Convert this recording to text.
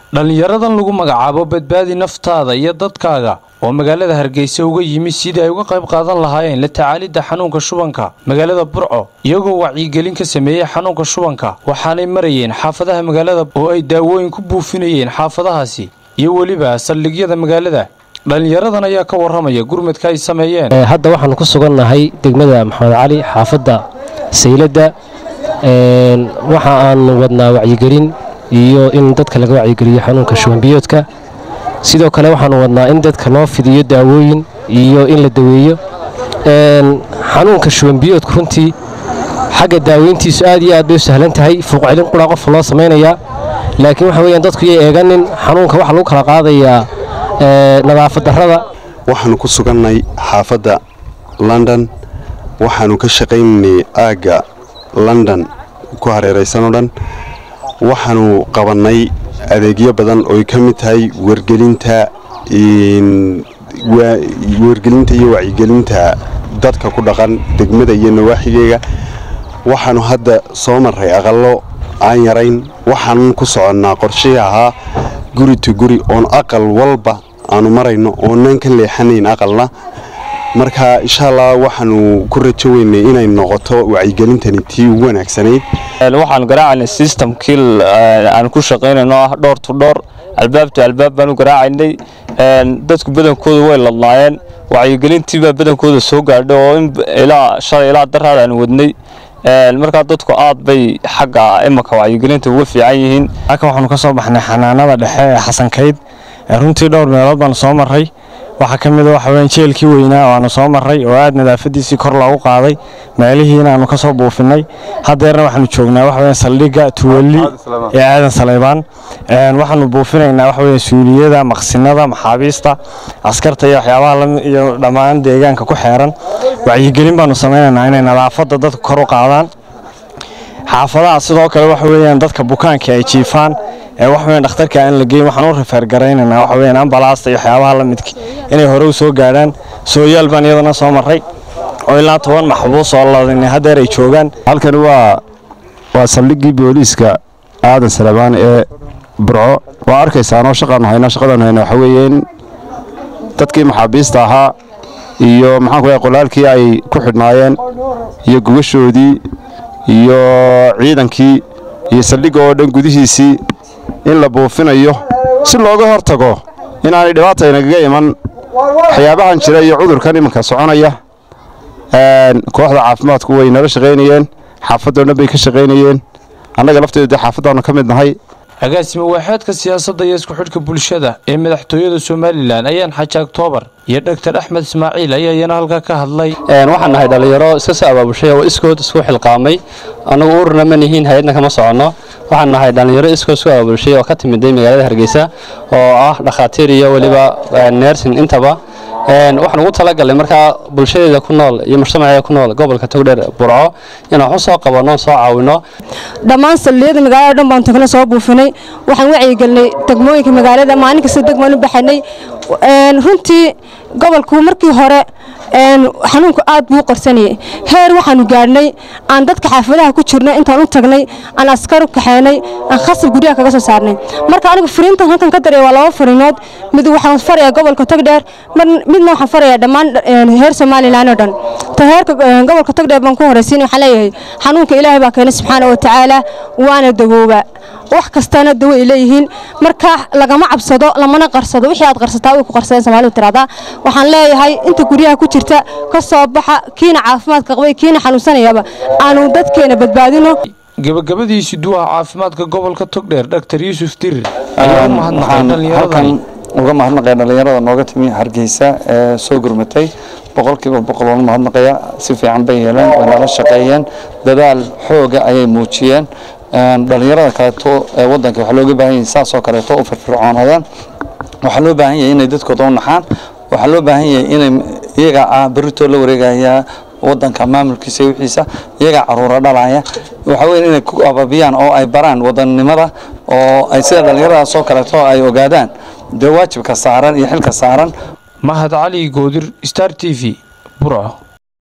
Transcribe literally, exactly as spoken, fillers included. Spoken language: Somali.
dhalinyaradan lagu magacaabo badbaadi naftaada iyo dadkaaga oo magaalada Hargeysa uga yimi sidii ay uga qayb qaadan lahaayeen la tacaalida xanuunka shubanka magaalada Burco iyagoo wacyigelin ka sameeyay xanuunka shubanka waxaanay marayeen xaafadaha magaalada oo ay daawooyin ku buufinayeen xaafadahaasi iyo waliba saldhigyada magaalada dhalinyaradan ayaa ka waramaya gurmadka ay sameeyeen hadda waxaan ku sugannahay degmada Maxamed Cali xaafada Saylada een waxa aan wadnaa wacyigelin iyo in dadka laga wacyigeliyo xanuunka shuban biyoodka sidoo kale waxaan wadnaa in dadka loo fidiyo daawooyin iyo in la daweeyo een xanuunka shuban biyoodka runtii xagga daaweyntiisu aad iyo aad bay u sahlan tahay fuuq celin qura qof loo sameeynaya laakiin waxa weeyaan dadku ay eeganin xanuunka waxa lagu kala qaadayaa ee nadaafad darrada waxaan ku suganay xaafada London waxaanu ka shaqeynay aaga London ku hareeraysan oo dhan waxaanu qabanay adeegyo badan oo ka mid tahay wargelinta in wargelinta iyo wacyigelinta dadka ku dhaqan degmada iyo nawaaxigeega waxaanu hadda soo maray aqallo aan yarayn waxaan ku soconaa qorshaha guri to guri oo aqal walba aanu marayno oo nan ka leexanayn aqalna marka insha Allah waxaanu ku rajooynaa inay noqoto wacyigelintani tii wanaagsaneyd waxaan garaacnay system kill aan ku shaqeynayno ah door to door albaabta albaab baan u garaacaynay dadku badankoodu way ladnaayeen wacyigelintii baa badankoodu soo gaadhay oo ilaa shalay ilaa daraad aan wadnay marka dadku aad bay xagga imaka wacyigelinta uga fiican yihiin halkan waxaanu ka soo baxnay xanaanada dhexe ee Xasan Kayd runtii dhowr meelood baan soo maray waxa kamid ah waxa weyn jeelkii weynaa oo aan soo maray oo aad nadaafadiisii kor loogu qaaday meelihiina aanu ka soo buufinay hadeerna waxaanu joognaa waxa weyn saldhiga Tuwali ee aadan Saleebaan een waxaanu buufinaynaa waxa weyn suuliyada maqsinada maxaabiista askarta iyo waxyaabaha la iyo dhamaan deegaanka ku xeeran wacyigelin baanu sameynaynaa inay nadaafada dadku kor u qaadaan xaafadaha sidoo kale waxa weeyaan dadka bukaanka ay jiifaan ee wax weyn dhakhtarka aan la geeyin waxaan u refer gareynaynaa wax weyn ambalaasta iyo waxyaabaha la midka inay hore u soo gaaraan sooyaal baan iyadana soo maray oo ilaa toban maxbuus oo laadin hadeer ay joogan halkan waa waa saldhigii booliiska aadan Saleebaan ee Burco waa arkaysaan oo shaqaan hayna shaqadan hayna waxa weeyeen dadkii maxaabiista ahaa iyo maxaan ku qolaalkii ay ku xidhnaayeen iyo gugashoodii iyo ciidankii iyo saldhiga oo dhan gudihiisii in la buufinayo si looga hortago in aan dhibaato inaga iman waxyaabahan jira iyo cudurkan imanka soconaya een kooxda caafimaadku way nala shaqeynayeen xaafadooda bay ka shaqeynayeen annaga lafteeda xaafadana ka mid nahay agaasimo waaxaadka siyaasadda iyo isku xidhka bulshada ee madaxtooyada Soomaaliland ayaan xaja October iyo Doctor Axmed Ismaaciil ayaa iyana halka ka hadlay een waxaan nahay dhalinyaro iska soo abaabushay oo iskood isku xilqaamay anagu ururna ma nihiin hay'adna kama socono waxaan nahay dhalinyaro iskood isku abaabushay oo ka timid magaalada Hargeysa oo ah dhaqaatiir iyo waliba nursing intaba een waxaan ugu talagalay marka bulshada ku nool iyo mujtamaca ku nool gobolka Togdheer Burco inaan wax soo qabano soo caawino dhamaan saldhigyada magaalada dhan baan tagna soo buufinay waxaan wacyigelinay degmooyinka magaalada maalin kasta degmooyin u baxnay een runtii gobolku markii hore een xanuunku aad buu qarsanayay heer waxaanu gaarnay aan dadka xaafadaha ku jirnay intaan u tagnay aan askar u kaxeenay aan khasab guriga kaga soo saarnay marka anigu fariintan halkan ka dareeyo waa laba fariinood mid waxaan farayaa gobolka Togdheer midna waxaan farayaa dhamaan heer Soomaaliland oo dhan ta heerka gobolka Togdheer baan ku horeysiin waxa leeyahay xanuunka Ilaahay baa keenay subxaanahu wa ta'aala waana dawooba wax kastana dawo ileeyihiin marka lagama cabsado lamana qarsado wixii aad qarsataa way ku qarsadeen Soomaalidu tirada waxaan leeyahay inta guriyaha ku jirta ka soo baxa kiina caafimaadka qabay kiina xanuunsanayaba aanu dadkeena badbaadino gabagabadiisu duwaha caafimaadka gobolka Togdheer Doctor Yuusuf Dirir ayaa mahadnaqay dhalinyaradan uga mahadnaqay dhalinyarada nooga timi Hargeysa ee soo gurmatay boqolkiiba boqol oo mahadnaqaya si fiican bay yeeleen oo la shaqeeyeen dadaal xooga ayay muujiyeen dhalinyarada kale to wadanka waxa looga baahan yahay saas oo kale to firfircoonadaan waxa loo baahan yahay inay dadkooda u naxaan waxa loo baahan yahay inay iyaga ah barito la wareegaya wadanka maamulkiisa wixiisa iyaga caruur dhalaya waxa weyn inay ku ababiyaan oo ay baraan wadannimada oo ay sida dhalinyarada soo kale to ay ogaadaan de waajibka saaran iyo xilka saaran Mahad Cali Goodir Star T V Burco.